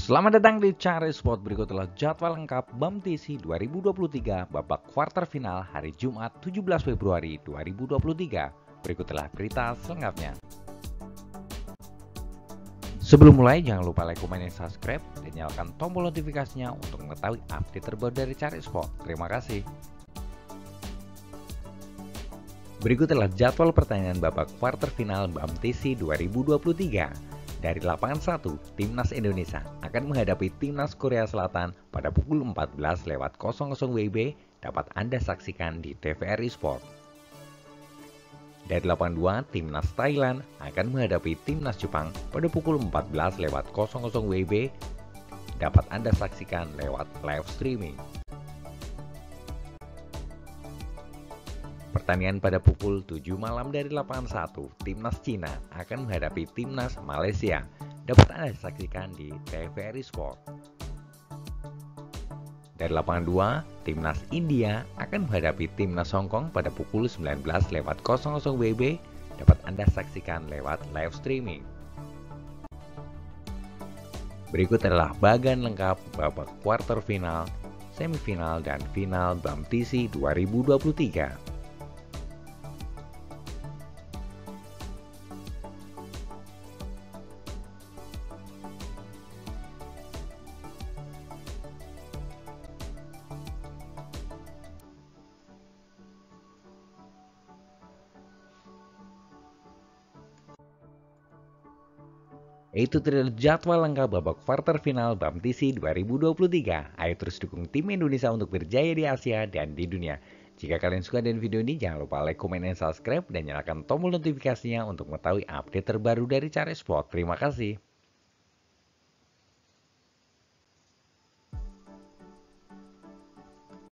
Selamat datang di Cari Sport. Berikut adalah jadwal lengkap BAM TC 2023 babak kuarter final hari Jumat 17 Februari 2023. Berikut adalah berita selengkapnya. Sebelum mulai, jangan lupa like, komen, dan subscribe, dan nyalakan tombol notifikasinya untuk mengetahui update terbaru dari Cari Sport. Terima kasih. Berikut adalah jadwal pertandingan babak kuarter final BAM TC 2023. Dari lapangan 1, Timnas Indonesia akan menghadapi Timnas Korea Selatan pada pukul 14.00 WIB, dapat Anda saksikan di TVRI Sport. Dari lapangan 2, Timnas Thailand akan menghadapi Timnas Jepang pada pukul 14.00 WIB, dapat Anda saksikan lewat live streaming. Pertandingan pada pukul 7 malam dari lapangan 1, Timnas Cina akan menghadapi Timnas Malaysia, dapat Anda saksikan di TVRI Sport. Dari lapangan 2, Timnas India akan menghadapi Timnas Hong Kong pada pukul 19.00 WIB, dapat Anda saksikan lewat live streaming. Berikut adalah bagan lengkap babak kuarter final, semifinal, dan final BAM TC 2023. Itu adalah jadwal lengkap babak kuarter final BAM TC 2023. Ayo terus dukung tim Indonesia untuk berjaya di Asia dan di dunia. Jika kalian suka dengan video ini, jangan lupa like, komen, dan subscribe, dan nyalakan tombol notifikasinya untuk mengetahui update terbaru dari Cari Sport. Terima kasih.